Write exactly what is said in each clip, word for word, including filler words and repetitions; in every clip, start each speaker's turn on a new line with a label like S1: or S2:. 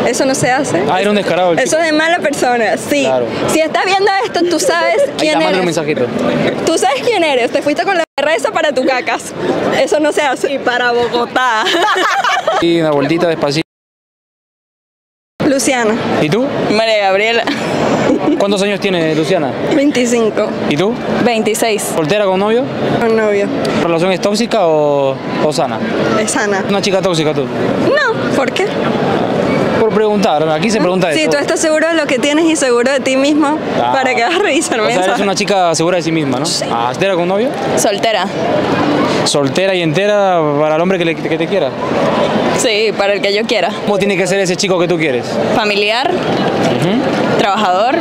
S1: Eso no se hace.
S2: Ah, era un descarado el
S1: Eso
S2: chico.
S1: es de mala persona, sí.
S2: Claro.
S1: Si estás viendo esto, tú sabes
S2: Ahí
S1: quién
S2: está, mándale
S1: eres.
S2: un mensajito.
S1: Tú sabes quién eres. Te fuiste con la reza para tu cacas. Eso no se hace. Y para Bogotá.
S2: Y una vueltita despacito.
S1: Luciana,
S2: ¿Y tú?
S3: María Gabriela.
S2: ¿Cuántos años tiene Luciana?
S1: veinticinco.
S2: ¿Y tú?
S3: veintiséis.
S2: ¿Soltera con novio?
S1: Un novio.
S2: ¿Relación es tóxica o, o sana?
S1: Es sana.
S2: Una chica tóxica tú.
S1: No, ¿por qué?
S2: Por preguntar, aquí se pregunta
S1: Si
S2: eso.
S1: tú estás seguro de lo que tienes y seguro de ti mismo,
S2: Ah.
S1: ¿para qué vas a revisar
S2: O sea,
S1: mensajes?
S2: eres una chica segura de sí misma, ¿no?
S1: Sí.
S2: Ah, ¿soltera con novio?
S3: Soltera.
S2: Soltera y entera para el hombre que, le- que te quiera.
S3: Sí, para el que yo quiera.
S2: ¿Cómo tiene que ser ese chico que tú quieres?
S3: Familiar, trabajador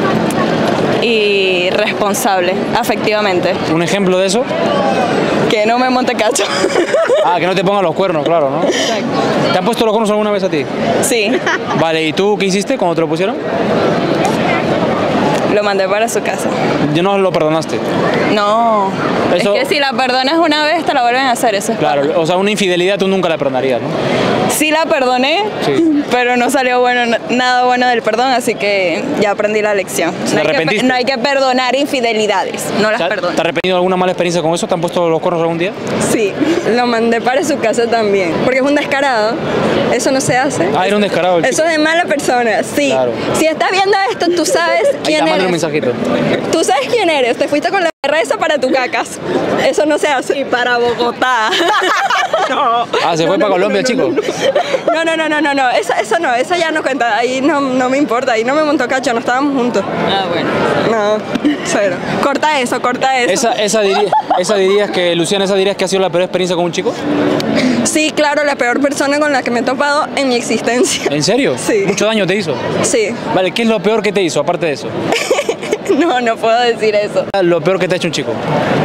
S3: y responsable, afectivamente.
S2: ¿Un ejemplo de eso?
S3: Que no me monte cacho.
S2: Ah, que no te pongan los cuernos, claro, ¿no? ¿Te han puesto los cuernos alguna vez a ti?
S3: Sí,
S2: Vale, ¿y tú qué hiciste cuando te lo pusieron?
S3: lo mandé para su casa.
S2: Yo no lo perdonaste.
S3: No,
S2: Eso-
S3: es que si la perdonas una vez te la vuelven a hacer, eso es
S2: Claro,
S3: karma.
S2: o sea, una infidelidad tú nunca la perdonarías, ¿no?
S3: Sí la perdoné,
S2: Sí.
S3: pero no salió bueno, nada bueno del perdón, así que ya aprendí la lección.
S2: ¿Te
S3: No hay, que, pe-
S2: arrepentiste?
S3: no hay que perdonar infidelidades, no las
S2: ¿Te
S3: perdono.
S2: has arrepentido de alguna mala experiencia con eso? ¿Te han puesto los cuernos algún día?
S1: Sí, lo mandé para su casa también. Porque es un descarado. Eso no se hace.
S2: Ah, era un descarado el
S1: Eso
S2: chico.
S1: es de mala persona, sí.
S2: Claro.
S1: Si estás viendo esto, tú sabes
S2: Ahí
S1: quién
S2: está, mándale
S1: eres.
S2: un mensajito.
S1: Tú sabes quién eres. Te fuiste con la reza para tu cacas. Eso no se hace. Y para Bogotá. no.
S2: Ah, se fue para Colombia el chico.
S1: No, no, no, no, no, no. Eso, eso no, eso ya no cuenta. Ahí no, no me importa. Ahí no me montó cacho, no estábamos juntos.
S3: Ah, bueno.
S1: No, cero. Corta eso, corta eso.
S2: ¿Esa, esa, diría- esa dirías que, Luciana, esa dirías que ha sido la peor experiencia con un chico?
S1: Sí, claro, la peor persona con la que me he topado en mi existencia.
S2: ¿En serio?
S1: Sí.
S2: ¿Mucho daño te hizo?
S1: Sí.
S2: Vale, ¿qué es lo peor que te hizo, aparte de eso?
S3: No, no puedo decir eso.
S2: Lo peor que te ha hecho un chico.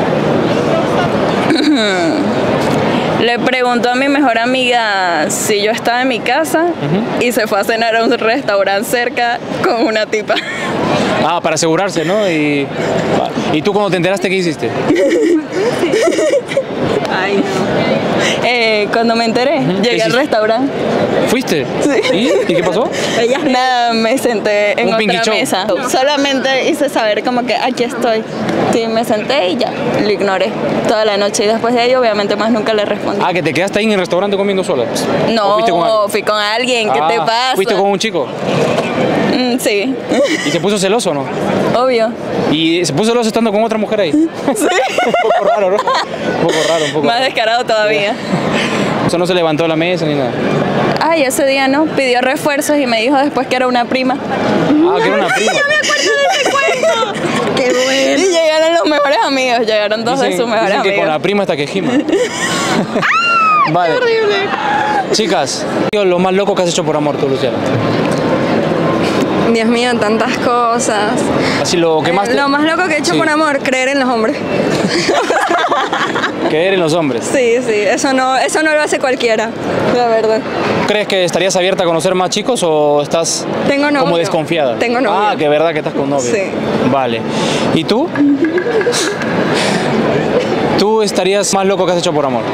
S3: Le preguntó a mi mejor amiga si yo estaba en mi casa y se fue a cenar a un restaurante cerca con una tipa.
S2: Ah, para asegurarse, ¿no? Y, ¿y tú cuando te enteraste qué hiciste?
S1: Ay, no.
S3: Eh, cuando me enteré, llegué al
S2: hiciste?
S3: restaurante.
S2: ¿Fuiste?
S3: Sí.
S2: ¿Y? ¿Y qué pasó?
S1: Ella
S3: Nada, me senté en
S2: Un pinky
S3: otra
S2: show.
S3: mesa. Solamente hice saber como que aquí estoy. Sí, me senté y ya, lo ignoré toda la noche. Y después de ello, obviamente, más nunca le respondí.
S2: Ah, que te quedaste ahí en el restaurante comiendo sola. ¿O
S3: No,
S2: fuiste con alguien?
S3: fui con alguien, ¿qué
S2: Ah,
S3: te pasa?
S2: ¿Fuiste con un chico?
S3: Mm, sí,
S2: ¿Y se puso celoso o no?
S3: obvio.
S2: ¿Y se puso celoso estando con otra mujer ahí? Sí. un poco raro, ¿no? Un poco raro, un poco
S3: Más
S2: raro.
S3: descarado todavía.
S2: O sea, no se levantó de la mesa ni nada.
S3: Ay, ese día no, pidió refuerzos y me dijo después que era una prima.
S2: Ah, que era una prima.
S1: Qué bueno.
S3: Y llegaron los mejores amigos, llegaron dos de
S2: Dicen,
S3: sus mejores
S2: dicen que con la
S3: amigos.
S2: prima hasta que gima. Vale. Chicas, lo más loco que has hecho por amor tú, Luciana.
S1: Dios mío, tantas cosas.
S2: Así lo que más te...
S1: Lo más loco que he hecho
S2: Sí.
S1: por amor, creer en los hombres.
S2: Creer en los hombres.
S1: Sí, sí, eso no, eso no lo hace cualquiera, la verdad.
S2: ¿Crees que estarías abierta a conocer más chicos o estás
S1: Tengo novio.
S2: como desconfiada?
S1: Tengo novio.
S2: Ah, que verdad que estás con novio.
S1: Sí.
S2: Vale. ¿Y tú? ¿Tú estarías más loco que has hecho por amor?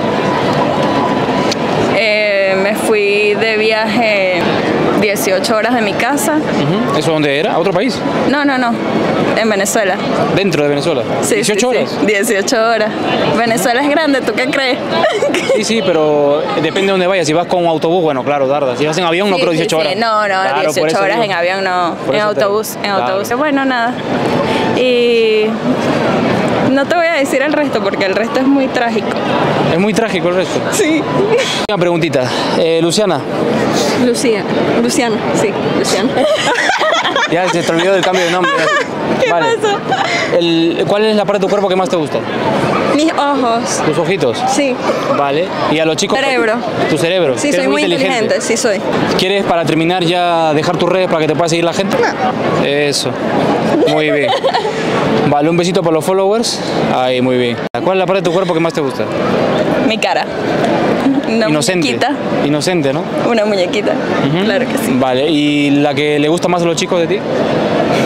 S3: Eh, me fui de viaje dieciocho horas de mi casa.
S2: Ujú. ¿Eso dónde era? ¿A otro país?
S3: No, no, no, en Venezuela.
S2: ¿Dentro de Venezuela?
S3: Sí,
S2: ¿dieciocho
S3: sí,
S2: horas?
S3: sí, dieciocho horas. Venezuela es grande, ¿tú qué crees?
S2: Sí, sí, pero depende de dónde vayas. Si vas con autobús, bueno, claro, tarda. Si vas en avión, no
S3: Sí,
S2: creo
S3: sí,
S2: dieciocho
S3: sí.
S2: horas.
S3: No, no,
S2: Claro, por
S3: dieciocho
S2: eso
S3: horas
S2: digo.
S3: en avión no,
S2: Por
S3: en
S2: eso te digo.
S3: autobús, en
S2: Claro.
S3: autobús. Bueno, nada. Y no te voy a decir el resto porque el resto es muy trágico.
S2: Es muy trágico el resto.
S3: Sí.
S2: Una preguntita. Eh, Luciana,
S1: Lucía, Luciana, sí, Luciana.
S2: ya se te olvidó del cambio de nombre.
S3: ¿Qué
S2: Vale.
S3: pasó?
S2: El- ¿Cuál es la parte de tu cuerpo que más te gusta?
S1: Mis ojos,
S2: Tus ojitos.
S1: sí.
S2: Vale. ¿Y a los chicos?
S1: Cerebro.
S2: Tu cerebro.
S1: Sí,
S2: que
S1: soy
S2: eres
S1: muy inteligente, sí soy.
S2: ¿Quieres, para terminar, ya dejar tus redes para que te pueda seguir la gente? Eso. Muy bien. Vale, un besito para los followers. Ahí, muy bien. ¿Cuál es la parte de tu cuerpo que más te gusta?
S3: Mi cara. Una
S2: Inocente.
S3: muñequita.
S2: Inocente, ¿no?
S3: Una muñequita.
S2: Ujú.
S3: Claro que sí.
S2: Vale. ¿Y la que le gusta más a los chicos de ti?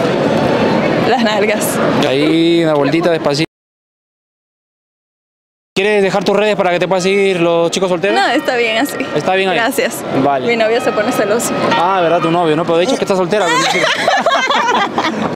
S3: Las nalgas.
S2: Ahí, una vueltita despacito. ¿Quieres dejar tus redes para que te puedan seguir los chicos solteros?
S3: No, está bien así.
S2: ¿Está bien ahí?
S3: Gracias.
S2: Vale.
S3: Mi novio se pone celoso.
S2: Ah, ¿verdad? Tu novio, ¿no? Pero de hecho que estás soltera.